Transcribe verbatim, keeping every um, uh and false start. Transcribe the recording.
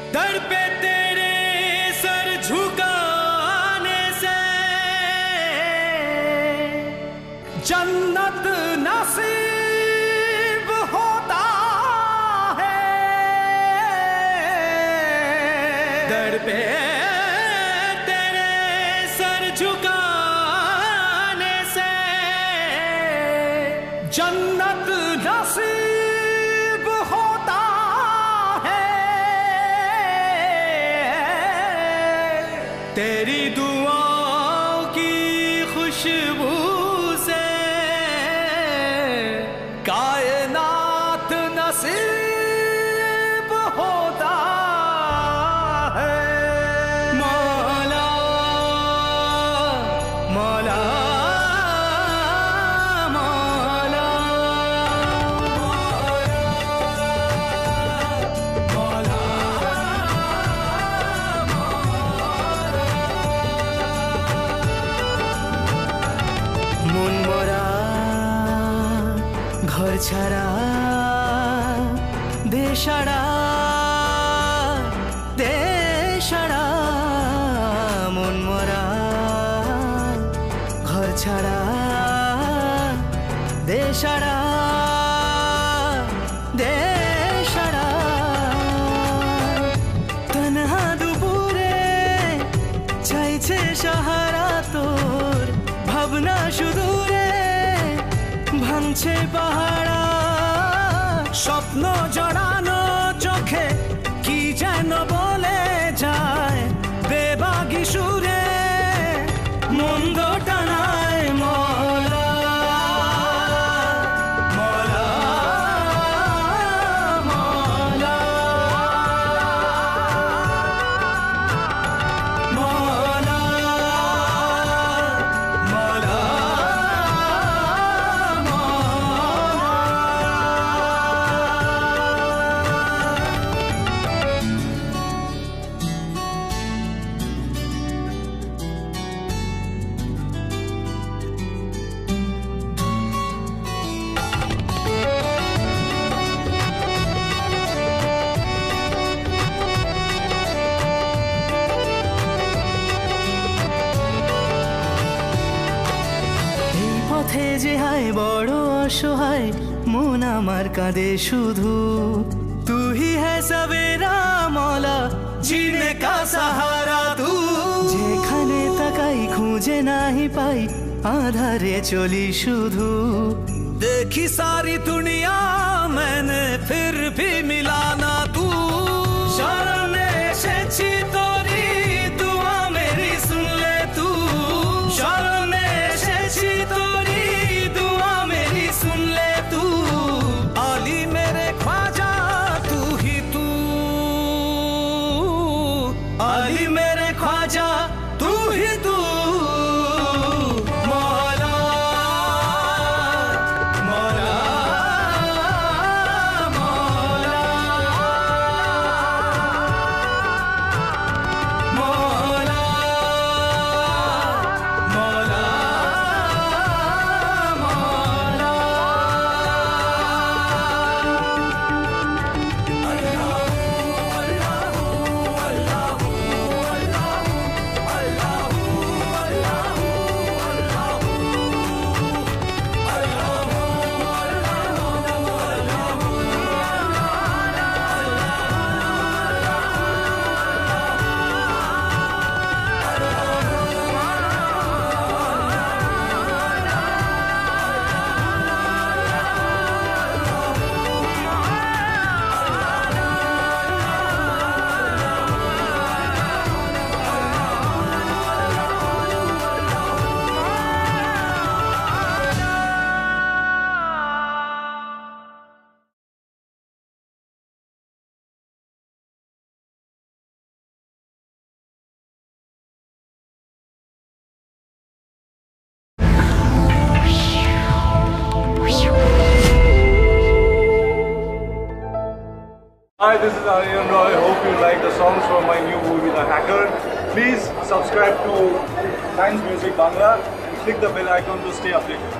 दर पे तेरे सर झुकाने से जन्नत नसीब होता है। दर पे तेरे सर झुकाने से जन्नत नसीब होता है। तेरी दुआओं की खुशबू से कायनात नसीब होता है। मौला मौला ঘর ছাড়া দেশাড়া দেশাড়া মন মরা ঘর ছাড়া দেশাড়া দেশাড়া তনহা দুপুরে চাইছে সাহারা তোর ভাবনা সুদূরে ভাঙছে পাহাড়া স্বপ্ন জড়ানো চোখে কি যেন বলে যায় বেবাগি সুরে মন্দ টানায় মৌলা মৌলা মৌলা মৌলা মৌলা পথে যে হায় বড় অসহায় মন আমার কাঁদে শুধু তুই হ্যায় সবেরা মৌলা জিনে কা সাহারা তু যেখানে তাকাই খুঁজে নাহি পাই আধারে চলি শুধু দেখি সারি দুনিয়া मैंने फिर भी मिला ना तू শরণে এসেছি তোরি দুয়া মেরি सुन ले तू শরণে এসেছি তোরি दुआ मेरी सुन ले तू आली मेरे ख्वाजा तू ही तू आली मेरे ख्वाजा तू ही तू मौला मौला मौला मौला मौला Hi, this is Aryan Roy. Hope you like the songs from my new movie, The Hacker. Please subscribe to Times Music Bangla and click the bell icon to stay updated.